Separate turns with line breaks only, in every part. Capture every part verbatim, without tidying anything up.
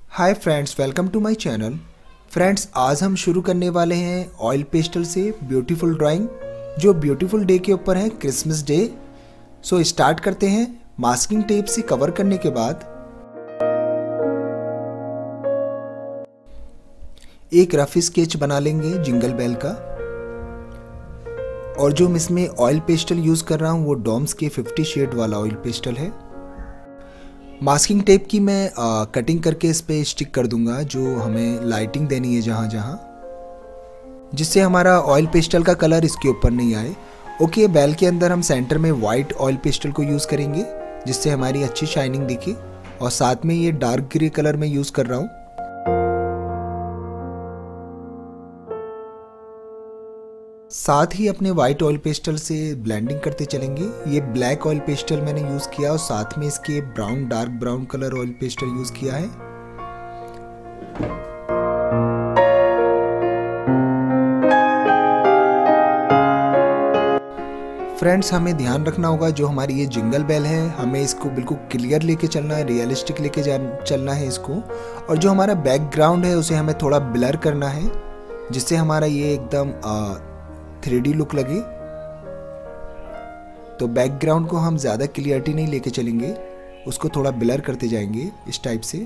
Hi friends, welcome to my channel. Friends, आज हम शुरू करने वाले हैं ऑयल पेस्टल से ब्यूटीफुल ड्राइंग, जो ब्यूटीफुल डे के ऊपर है, क्रिसमस डे। सो स्टार्ट करते हैं। मास्किंग टेप से कवर करने के बाद एक रफ स्केच बना लेंगे जिंगल बेल का। और जो मैं इसमें ऑयल पेस्टल यूज़ कर रहा हूँ वो डॉम्स के फिफ्टी शेड वाला ऑयल पेस्टल है। मास्किंग टेप की मैं आ, कटिंग करके इस पे स्टिक कर दूंगा, जो हमें लाइटिंग देनी है जहाँ जहाँ, जिससे हमारा ऑयल पेस्टल का कलर इसके ऊपर नहीं आए। ओके, बेल के अंदर हम सेंटर में वाइट ऑयल पेस्टल को यूज़ करेंगे, जिससे हमारी अच्छी शाइनिंग दिखे। और साथ में ये डार्क ग्रे कलर में यूज़ कर रहा हूँ। साथ ही अपने वाइट ऑयल पेस्टल से ब्लेंडिंग करते चलेंगे। ये ब्लैक ऑयल पेस्टल मैंने यूज़ किया और साथ में इसके brown dark brown colour oil pastel use किया है। फ्रेंड्स, हमें ध्यान रखना होगा, जो हमारी ये जिंगल बेल है, हमें इसको बिल्कुल क्लियर लेके चलना है, रियलिस्टिक लेके चलना है इसको। और जो हमारा बैकग्राउंड है उसे हमें थोड़ा ब्लर करना है, जिससे हमारा ये एकदम थ्री डी लुक लगे। तो बैकग्राउंड को हम ज़्यादा क्लियरिटी नहीं लेके चलेंगे, उसको थोड़ा ब्लर करते जाएंगे इस टाइप से।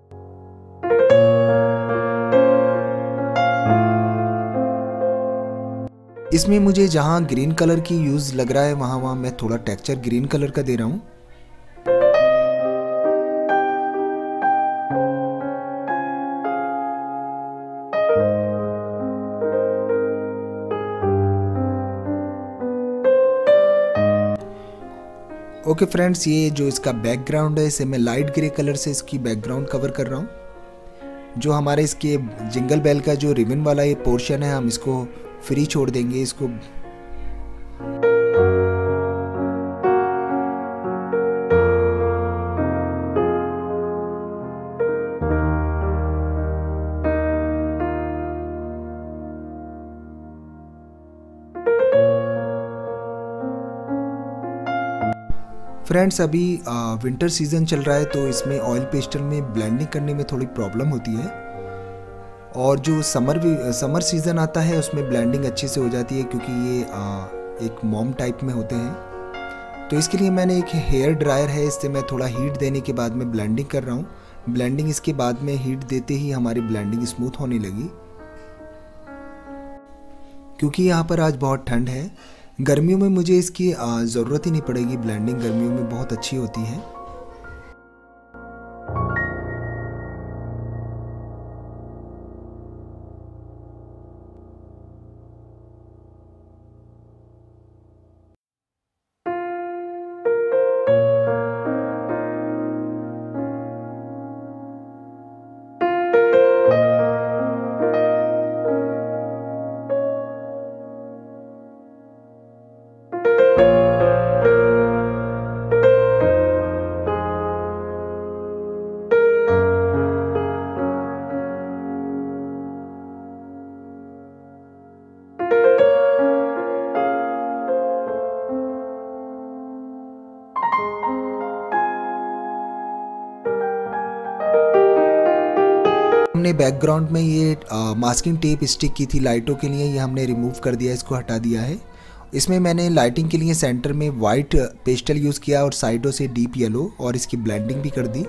इसमें मुझे जहाँ ग्रीन कलर की यूज़ लग रहा है वहाँ वहाँ मैं थोड़ा टेक्सचर ग्रीन कलर का दे रहा हूँ। ओके फ्रेंड्स, ये जो इसका बैकग्राउंड है इसे मैं लाइट ग्रे कलर से इसकी बैकग्राउंड कवर कर रहा हूँ। जो हमारे इसके जिंगल बेल का जो रिबन वाला ये पोर्शन है, हम इसको फ्री छोड़ देंगे इसको। फ्रेंड्स, अभी विंटर सीज़न चल रहा है, तो इसमें ऑयल पेस्टल में ब्लेंडिंग करने में थोड़ी प्रॉब्लम होती है। और जो समर समर सीज़न आता है उसमें ब्लेंडिंग अच्छे से हो जाती है, क्योंकि ये आ, एक मॉम टाइप में होते हैं। तो इसके लिए मैंने एक हेयर ड्रायर है, इससे मैं थोड़ा हीट देने के बाद में ब्लेंडिंग कर रहा हूँ। ब्लेंडिंग इसके बाद में हीट देते ही हमारी ब्लेंडिंग स्मूथ होने लगी। क्योंकि यहाँ पर आज बहुत ठंड है, गर्मियों में मुझे इसकी ज़रूरत ही नहीं पड़ेगी। ब्लेंडिंग गर्मियों में बहुत अच्छी होती है। हमने बैकग्राउंड में ये मास्किंग टेप स्टिक की थी लाइटों के लिए, ये हमने रिमूव कर दिया, इसको हटा दिया है। इसमें मैंने लाइटिंग के लिए सेंटर में वाइट पेस्टल यूज़ किया और साइडों से डीप येलो, और इसकी ब्लेंडिंग भी कर दी।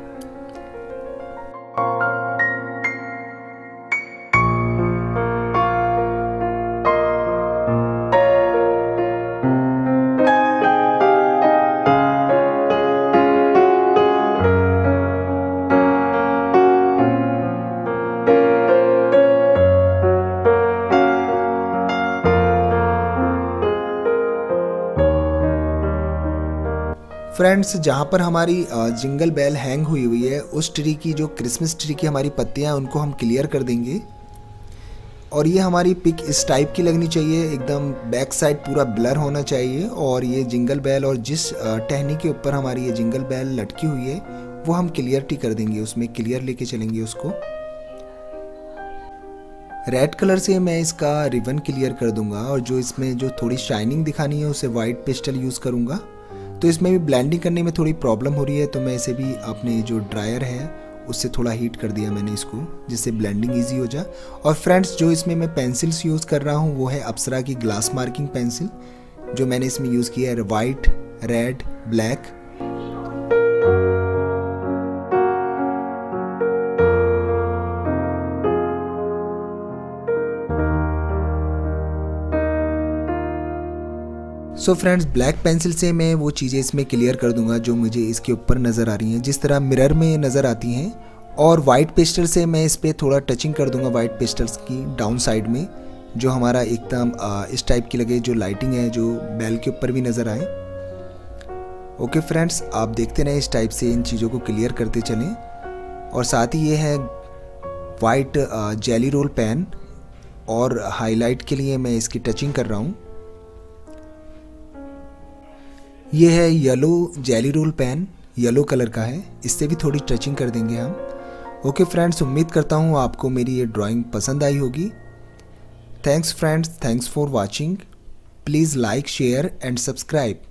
फ्रेंड्स, जहाँ पर हमारी जिंगल बेल हैंग हुई हुई है, उस ट्री की, जो क्रिसमस ट्री की हमारी पत्तियाँ, उनको हम क्लियर कर देंगे। और ये हमारी पिक इस टाइप की लगनी चाहिए, एकदम बैक साइड पूरा ब्लर होना चाहिए। और ये जिंगल बेल, और जिस टहनी के ऊपर हमारी ये जिंगल बेल लटकी हुई है, वो हम क्लियरिटी कर देंगे, उसमें क्लियर लेके चलेंगे उसको। रेड कलर से मैं इसका रिबन क्लियर कर दूंगा, और जो इसमें जो थोड़ी शाइनिंग दिखानी है उसे वाइट पेस्टल यूज़ करूंगा। तो इसमें भी ब्लेंडिंग करने में थोड़ी प्रॉब्लम हो रही है, तो मैं इसे भी अपने जो ड्रायर है उससे थोड़ा हीट कर दिया मैंने इसको, जिससे ब्लेंडिंग इजी हो जाए। और फ्रेंड्स जो इसमें मैं पेंसिल्स यूज़ कर रहा हूँ वो है अप्सरा की ग्लास मार्किंग पेंसिल, जो मैंने इसमें यूज़ किया है white, red, black. So friends black pencil से मैं वो चीज़ें इसमें क्लियर कर दूंगा जो मुझे इसके ऊपर नज़र आ रही हैं, जिस तरह मिरर में नज़र आती हैं। और वाइट पेस्टल से मैं इस पर थोड़ा टचिंग कर दूंगा, वाइट पेस्टल्स की डाउन साइड में, जो हमारा एकदम इस टाइप की लगे, जो लाइटिंग है जो बेल के ऊपर भी नज़र आए। ओके फ्रेंड्स, आप देखते रहें इस टाइप से इन चीज़ों को क्लियर करते चलें। और साथ ही ये है वाइट जेली रोल पेन, और हाईलाइट के लिए मैं इसकी टचिंग कर रहा हूँ। ये है yellow jelly roll pen, yellow colour का है, इससे भी थोड़ी टचिंग कर देंगे हम। ओके फ्रेंड्स, उम्मीद करता हूँ आपको मेरी ये ड्राइंग पसंद आई होगी। Thanks friends, thanks for watching. Please like, share and subscribe.